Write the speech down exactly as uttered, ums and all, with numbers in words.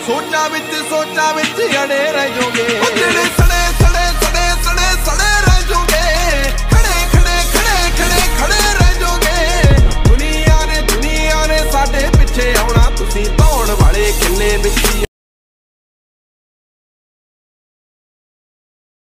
ਸੋਚਾਂ ਵਿੱਚ ਸੋਚਾਂ ਵਿੱਚ ਅੜੇ ਰਹਿ ਜਾਓਗੇ। ਜਿਹੜੇ ਸੜੇ ਸੜੇ ਸੜੇ ਸੜੇ ਸੜੇ ਰਹਿ ਜਾਓਗੇ। ਖੜੇ ਖੜੇ ਖੜੇ ਖੜੇ ਖੜੇ ਰਹਿ ਜਾਓਗੇ। ਦੁਨੀਆ ਨੇ ਦੁਨੀਆ ਨੇ ਸਾਡੇ ਪਿੱਛੇ ਆਉਣਾ, ਤੁਸੀਂ ਧੌਣ ਵਾਲੇ ਕਿੰਨੇ ਵਿੱਚ